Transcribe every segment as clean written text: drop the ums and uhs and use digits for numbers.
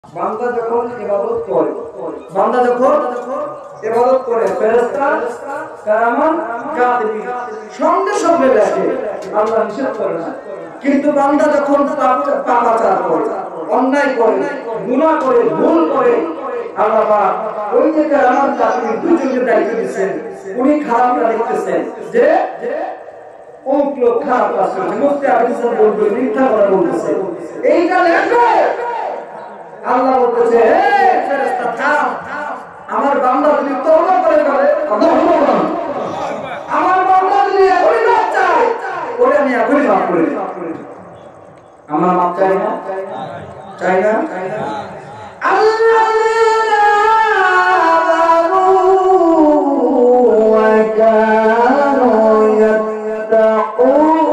বান্দা যখন ইবাদত করে ফেরেশতা কারামান কাতিবিন সঙ্গে সঙ্গে লেখে, আল্লাহ নিষেধ করে না। কিন্তু বান্দা যখন পাপাচার করে, অন্যায় করে, গুনাহ করে, ভুল করে, আল্লাহ পাক ওই যে কারামান কাতিবিন দুজনকে দায়িত্ব দিয়েছেন, উনি খারাপটা দেখতেছেন যে অমুক লোক খারাপ কাজ করছে, মুফতি আবিদ সাহেব বলবে মিথ্যা কথা বলতেছে, এইটা লেখো। আল্লাহ বলতেছে, হে ফেরেশতা থাম, আমার বান্দা যদি তওবা করে ফেলে, আমার বান্দা যদি এখনই মাপ চায়, ওরে আমি এখনই মাফ করে দিই। আমার মাপ চাই না, চাই না। আল্লাযীনা আমানু ওয়া কানু ইয়াত্তাকুন,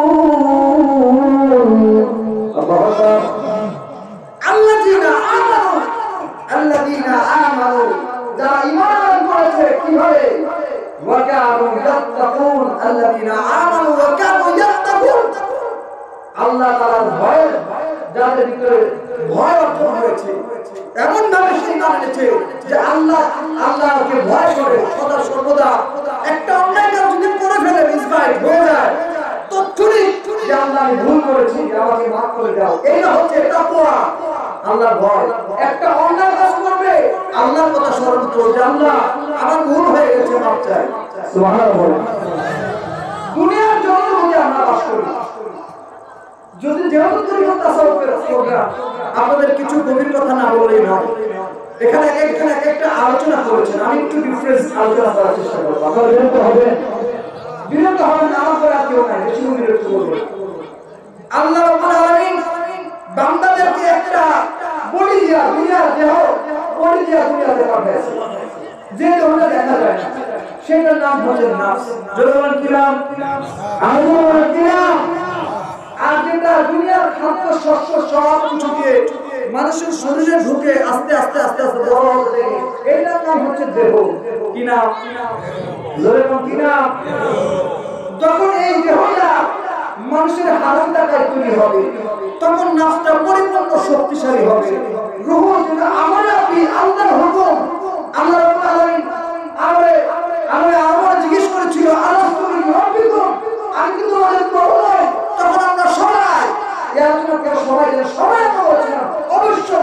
আল্লাযীনা আমানু, যারা ঈমান করেছে কিভাবে, ওয়া কানু ইয়াত্তাকুন, আল্লাযীনা আমানু ওয়া কানু ইয়াত্তাকুন, আল্লাহ তাআলার ভয় যাদের ভিতরে ভয় অর্জন হয়েছে, এমন ভাবে সন্তান এনেছে যে আল্লাহকে ভয় করে সদা সর্বদা একটা অন্যায় কাজ যদি করে ফেলে, মিসগাইড হয়ে যায়, তৎক্ষণিক যে আল্লাহ আমি ভুল করেছি, আমাকে মাফ করে দাও, এইটা হচ্ছে তাকওয়া, আল্লাহর ভয়। একটা অন্যায় কাজ করবে, আল্লাহর কথা স্মরণ করো যে আল্লাহ আমার ভুল হয়ে গেছে, মাফ চাই। সুবহানাল্লাহ। দুনিয়ার জন্য যদি আমরা বাস করি, যদি যেহেতু তরিকত তাসাউফের প্রোগ্রাম, আপনাদের কিছু গভীর কথা না বললেই নয়। এখানে এক একটা আলোচনা করেছেন, আমি একটু ডিফারেন্স আলোচনা করার চেষ্টা করব। আপনারা বিরক্ত হবেন না, আমার আর কেউ নাই, বেশি বিরক্ত করবেন। আল্লাহ রাব্বুল আলামিন বান্দাদেরকে একটা বডি দিয়া, দুনিয়ার দেহ বডি দিয়া দুনিয়াতে পাঠিয়েছে, যে দেহটা দেখা যায় না, সেটার নাম হচ্ছে নাফস। যখন কি নাম? আল্লাহর কি নাম? আর যেটা দুনিয়ার খাদ্য শস্য সব কিছু দিয়ে মানুষের শরীরে ঢুকে আস্তে আস্তে আস্তে আস্তে বড় হতে থাকে, এটার নাম হচ্ছে দেহ। কি নাম? যেরকম কি নাম? যখন এই দেহটা মানুষের হারাম টাকায় তৈরি হবে, তখন নাফসটা পরিপূর্ণ শক্তিশালী হবে। রূহ যেটা আমারে আপনি আল্লাহর হুকুম, আল্লাহ রাব্বুল আলামিন আমরা জিজ্ঞেস করেছিল, আলাস্তু বিরাব্বিকুম, আমি কি তোমাদের প্রভু নই? তখন আমরা সবাই অবশ্যই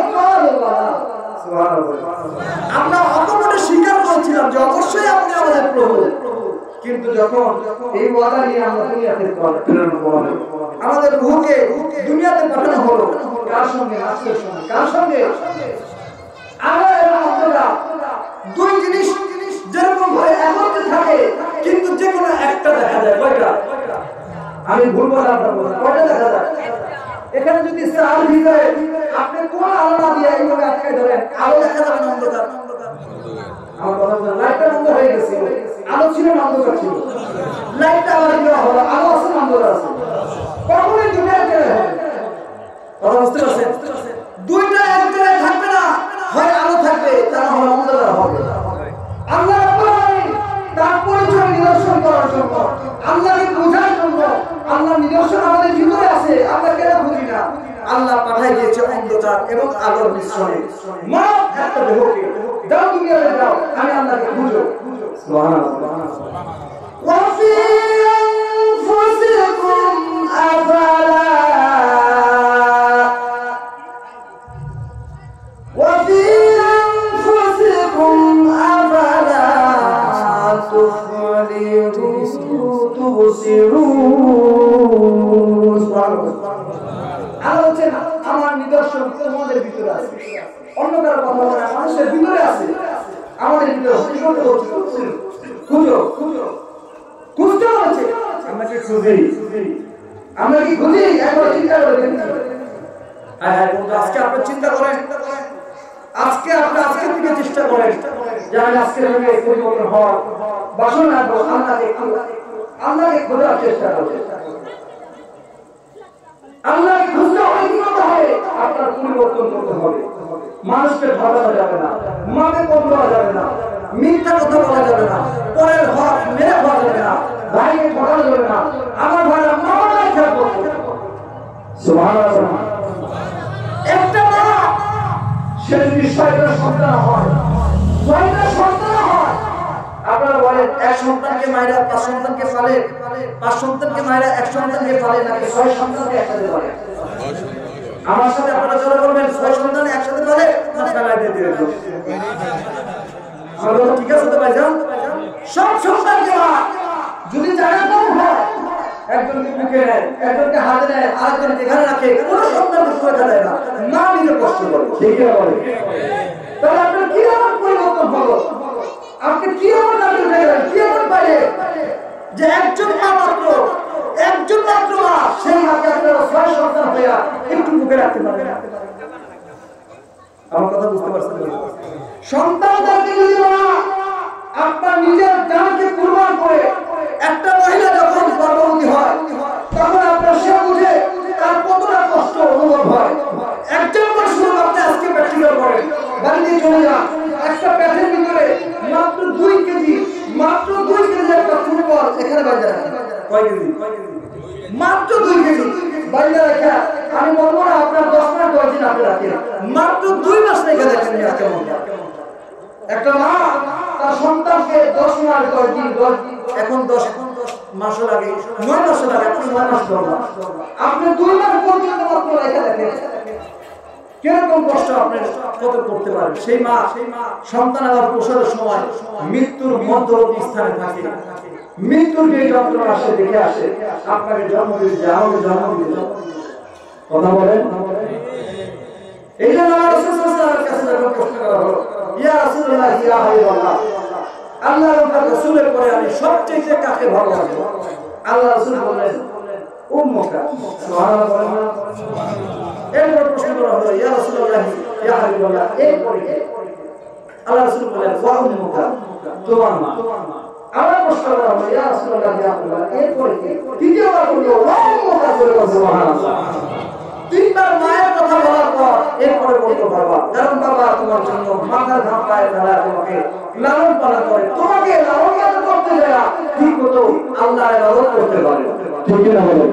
আমরা অকপটে স্বীকার করেছিলাম যে অবশ্যই আপনি আমাদের প্রভু। কিন্তু যখন এই ওয়াদা নিয়ে আমরা দুনিয়াতে প্রেরণ করা, আমাদের রূহকে দুনিয়াতে পাঠানো হলো, কার সঙ্গে? নাফসের সঙ্গে। কার সঙ্গে? দুই জিনিস যেরকম ভাবে একত্রে থাকে, কিন্তু যে কোনো একটা দেখা যায়। কয়টা? আমি ভুল বলে আপনার বলছি, কয়টা দেখা যায়? এখানে যদি চার ভিতরে আপনি কোন আলো না দিয়ে এইভাবে আটকে ধরেন, আলো দেখা যাবে না, অন্ধকার। আমার কথা বলেন, লাইটটা বন্ধ হয়ে গেছে, আলো ছিল না, অন্ধকার ছিল, লাইটটা আবার দেওয়া হলো, আলো আছে না, অন্ধকার আছে, কখনোই দুটো এক জায়গায় হবে। কথা বুঝতে পারছেন? দুইটা এক জায়গায় থাকবে না, হয় আলো থাকবে, তা না হলে অন্ধকার হবে। আল্লাহ রাব্বুল আলামিন তার পরিচয় নিদর্শন করার জন্য, আল্লাহকে বোঝার জন্য, আল্লাহর নিদর্শন আমাদের ভিতরে আছে, আমরা কেন বুঝি না, আল্লাহ পাঠাই দিয়েছে অন্ধকার এবং আলোর মিশ্রণে। মা একটা দেহকে যাও, দুনিয়াতে যাও, আমি আল্লাহকে বুঝো। সুবহানাল্লাহ। ওয়া ফি আনফুসিকুম আফালা আমার নিদর্শন তোমাদের ভিতরে আছে, অন্য কারো কথা বলে না, মানুষের ভিতরে আছে, আমাদের ভিতরে খুঁজো, খুঁজতে হচ্ছে। আমরা কি খুঁজি? একবার চিন্তা করে দেখুন। আজকে আপনি চিন্তা করেন, আজকে থেকে চেষ্টা করেন যে আমি আজকের পরিবর্তন হওয়ার বাসনা আল্লাহকে খোঁজার চেষ্টা করছেন। আল্লাহকে খুঁজতে হবে, কি করতে হবে? আপনার পরিবর্তন করতে হবে। মানুষকে ঠকানো যাবে না, মাকে কম দেওয়া যাবে না, মিথ্যা কথা বলা যাবে না, পরের হক মেরে খাওয়া যাবে না, ভাইকে ঠকানো যাবে না। আমার ভাইরা মামাই খেয়াল করবো। সুবহানাল্লাহ। একটা মা সে যদি 6টা সন্তান হয়, 6টা সন্তান হয়, আপনারা বলেন এক সন্তানকে মায়েরা 5 সন্তানকে পালে, 5 সন্তানকে মায়েরা এক সন্তানকে পালে নাকি 6 সন্তানকে একসাথে পালে? আমার সাথে আপনারা জোরে বলবেন 6 সন্তান একসাথে পালে না ফেলাই দিয়ে দিবেন? আমার কথা ঠিক আছে তো ভাইজান? সব সন্তানকে মা যদি জায়গা কম হয়, একজনকে বুকে নেয়, একজনকে হাতে নেয়, আরেকজনকে এখানে রাখে, কোন সন্তানকে সুরক্ষা দেয় না, মা নিজে কষ্ট করে। ঠিক আছে বলে? তাহলে আপনার কি এমন পরিবর্তন হলো? আপনি কি এমন দাবি গেলেন, কি এমন পাইলে যে একজন মা মাত্র, একজন মাত্র মা, সেই মাকে আপনারা 6 সন্তান হইয়া একটু বুকে রাখতে পারবেন? আমার কথা বুঝতে পারছেন? সন্তানদেরকে যদি মা আপনার নিজের জানকে কুরবান করে, একটা মহিলা যখন গর্ভবতী হয় তখন আপনার সে বুঝে তার কতটা কষ্ট অনুভব হয়। একজন মানুষ আপনি আজকে প্র্যাকটিক্যাল করেন, বাড়িতে চলে যান, একটা প্যাকের ভিতরে মাত্র 2 কেজি, মাত্র 2 কেজি একটা ফুটবল এখানে বাইরে রাখেন। কয় কেজি? মাত্র 2 কেজি বাইরে রাখা। আমি বলবো না আপনার 10 মাস 10 দিন আপনি রাখেন, মাত্র 2 মাস রেখে দেখেন কেমন। একটা মা তার সন্তানকে 10 মাস 10 দিন, এখন 10 মাস লাগে, 9 মাস লাগে, আপনি 9 মাস ধরবেন, আপনি 2 মাস পর্যন্ত মাত্র রেখে দেখেন কিরকম কষ্ট আপনি কত করতে পারেন। সেই মা সন্তান আবার প্রসবের সময় মৃত্যুর মধ্যবর্তী স্থানে থাকে, মৃত্যুর যে যন্ত্রণা আসে দেখে আসে, আপনাকে জন্ম দিতে যায়, আমাকে জন্ম দিতে। কথা বলেন? এই জন্য আমার রাসূলের কাছে যখন প্রশ্ন করা হলো, ইয়া রাসূলুল্লাহ, ইয়া হাবিবাল্লাহ, আল্লাহর রাসূলের পরে আমি সবচেয়ে কাকে ভালোবাসি? আল্লাহ রাসূল বললেন উম্মুকা। সুবহানাল্লাহ বলেন না? এরপর প্রশ্ন করা হলো, ইয়া রাসূলুল্লাহ, ইয়া হাবিবাল্লাহ, এরপরে আল্লাহ রাসূল বললেন ওয়া উম্মুকা, তোমার মা। আবার প্রশ্ন করা হলো, ইয়া রাসূলুল্লাহ, ইয়া হাবিবাল্লাহ, এরপরে তৃতীয়বার বলল ওয়া উম্মুকা। সুবহানাল্লাহ। 3 বার মায়ের কথা বলার পর এরপরে বলতে বাবা, কারণ বাবা তোমার জন্য মাথার ঘাম পায়ে ফেলা, তোমাকে লালন পালন করে, তোমাকে লালন পালন করতে দেয়া ঠিক মতো আল্লাহর ইবাদত করতে পারে। ঠিক না বলেন?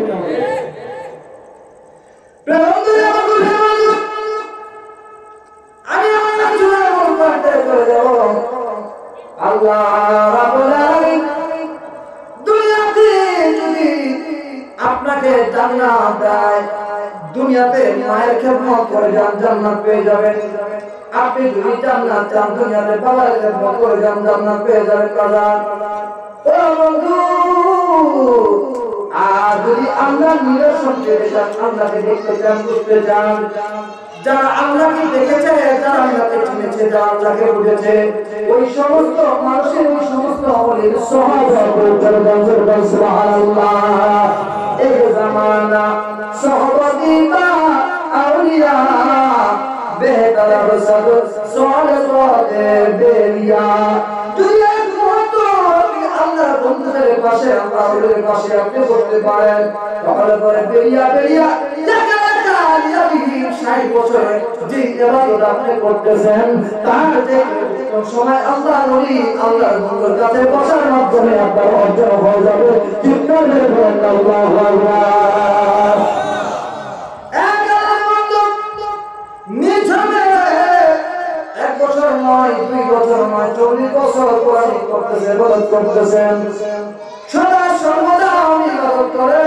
আমি আমার জীবনের মধ্যে করে যাব, আল্লাহ রাব্বুল আলামিন দুনিয়াতে যদি আপনাকে জান্নাত দেয়, দুনিয়াতে মায়ের খেদমত করে যান, জান্নাত পেয়ে যাবেন। আপনি যদি জান্নাত চান, দুনিয়াতে বাবার খেদমত করে যান, জান্নাত পেয়ে যাবেন। কারণ ও বন্ধু, আর যদি আমরা নিদর্শন পেতে চান, আল্লাহকে দেখতে চান, বুঝতে চান, যারা আল্লাহকে দেখেছে, যারা আল্লাহকে চিনেছে, যারা আল্লাহকে বুঝেছে, ওই সমস্ত মানুষের, ওই সমস্ত আমলের সাহাবা করে সুবহানাল্লাহ। এক জামানা সাহাবাতি বা আউলিয়া বেহতর রসদ সালেহাতে বেরিয়া। দুনিয়ার মত আল্লাহর বন্ধুদের পাশে, আল্লাহর পাশে আপনি বসতে পারেন। তাহলে পরে বেরিয়া বেরিয়া 60 বছরে যে ইবাদত আপনি করতেছেন, তার যে সময় আল্লাহর ওলি, আল্লাহর বন্ধুর কাছে বসার মাধ্যমে আপনার অর্জন হয়ে যাবে। চিৎকারে বলেন আল্লাহু আকবার। এক বছর নয়, 2 বছর নয়, 40 বছর কোরআন করতেছে, ইবাদত করতেছেন, সদা সর্বদা আমি ইবাদত করে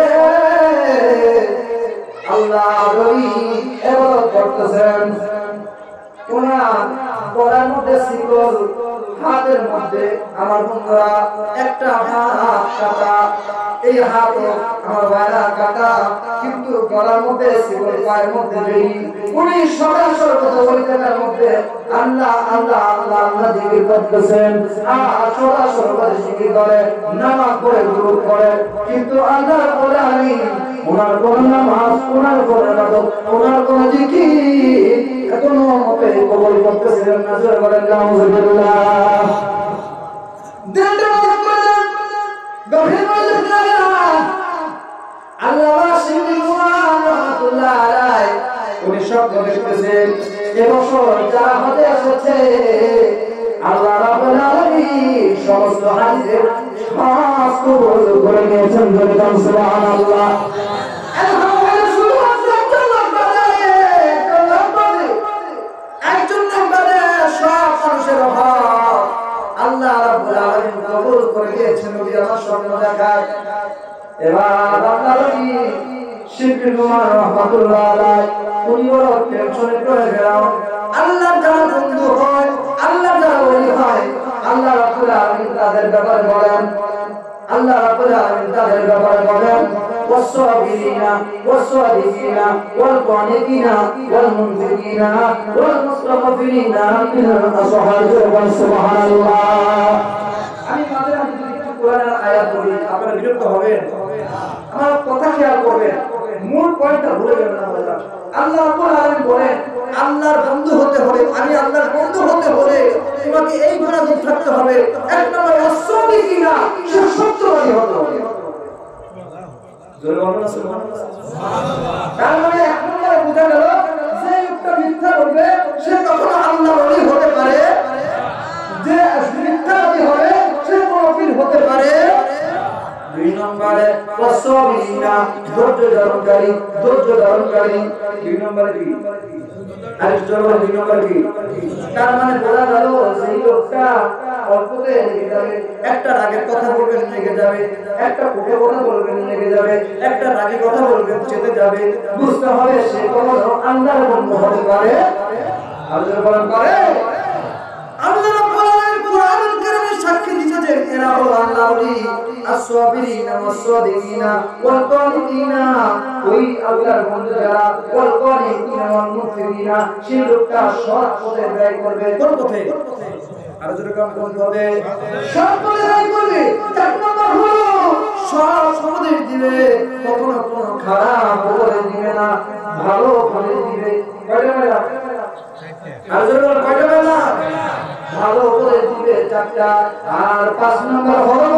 আল্লাহর ওলি ইবাদত করতেছেন। ওনার গলার মধ্যে শিকল, হাতের মধ্যে আমার বন্ধুরা একটা হাত কাটা, এই হাত আমার ভাইরা কাটা, কিন্তু গলার মধ্যে শিকল, পায়ের মধ্যে বেড়ি। উনি সদা সর্বদা ওই জায়গার মধ্যে আল্লাহ আল্লাহ আল্লাহ আল্লাহ জিকির করতেছেন, আর সদা সর্বদা জিকির করে, নামাজ পড়ে, দুরূদ করে। কিন্তু আল্লাহ বলেন ওনার কোন নামাজ, ওনার কোন ইবাদত, ওনার কোন জিকির এখনো মতে কবুল করতেছিলেন না। জোরে বলেন আলহামদুলিল্লাহ। দিনটা গভীর মনোযোগ লাগে আল্লাহ শিবলি কুরআন রাহমাতুল্লাহ আলাইহি উনি সব দেখতেছেন। এবছর যারা হতে এসেছে, আল্লাহ রাব্বুল আলামিন সমস্ত হাজির খাস কবুল করে নিয়েছেন। জোরে বলেন সুবহানাল্লাহ। একজন হজের হক আল্লাহ রাব্বুল আলামিন কবুল করে দিয়েছেন। নবী আমার স্বপ্ন দেখায়। এবার আল্লাহ নবী শিবলি কুমার রহমাতুল্লাহ আলাইহি উনি বড় টেনশনে পড়ে গেল। আল্লাহ যারা বন্ধু হয়, আল্লাহ যারা ওলি হয়, আল্লাহ রাব্বুল আলামিন তাদের ব্যাপারে বলেন, আল্লাহ রাব্বুল আলামিন তাদের ব্যাপারে বলেন ওয়াসসাবিরিনা ওয়াসসাদিকিনা ওয়াল কানিতিনা ওয়াল মুনফিকিনা ওয়াল মুস্তাগফিরিনা মিনাল আসহারি ওয়া সুবহানাল্লাহ। আমি মাঝে মাঝে যদি একটু কোরআনের আয়াত বলি আপনারা বিরক্ত হবেন, আমার কথা খেয়াল করবেন, মূল পয়েন্টটা ভুলে যাবেন না। আল্লাহ রাব্বুল আলামিন বলেন আল্লাহর বন্ধু হতে হবে, আমি আল্লাহর বন্ধু হতে হলে তোমাকে এই গুনাহ থাকতে হবে। এক নম্বর ওয়াসসাদিকিনা, সে সত্যবাদী হতে হবে। জোরে বলুন না সুবহানাল্লাহ। তার মানে এক নম্বরে বোঝা গেল যে একটা মিথ্যা বলবে সে কখনো আল্লাহর ওলি হতে পারে, যে মিথ্যাবাদী হবে সে মুনাফিক হতে পারে। দুই নম্বরে ওয়াসসাবিরিনা, ধৈর্য ধারণকারী, ধৈর্য ধারণকারী। দুই নম্বরে কি? আরেক জোরে দুই নম্বরে কি? তার মানে বোঝা গেল সেই লোকটা অল্পতে লেগে যাবে, একটা রাগের কথা বলবেন লেগে যাবে, একটা কোটে কথা বলবেন লেগে যাবে, একটা রাগের কথা বলবেন চেতে যাবে। বুঝতে হবে সে কখনো আল্লাহর বন্ধু হতে পারে। আল্লাহর বলেন পারে। আল্লাহ রাব্বুল আলামিন কোরআনুল কারীমে সাক্ষী দিয়েছেন যে এরা হলো আল্লাহর ওলি, as-সাবিরিনা ওয়াস-সাদিকিনা ওয়াল কানিতিনা। ওই আল্লাহর বন্ধু যারা ওয়াল কানিতিনা ওয়াল মুনফিকিনা, সেই লোকটা সৎ পথে ব্যয় করবে। কোন পথে? আর যদি কোন পথে? সৎ পথে ব্যয় করবে। চার নম্বর হলো সৎ উপদেশ দিবে, কখনো কোনো খারাপ উপদেশ দিবে না, ভালো উপদেশ দিবে। কয়টা বেলা? আর যদি কয়টা বেলা? ভালো উপদেশ দিবে চারটা। আর 5 নম্বর হলো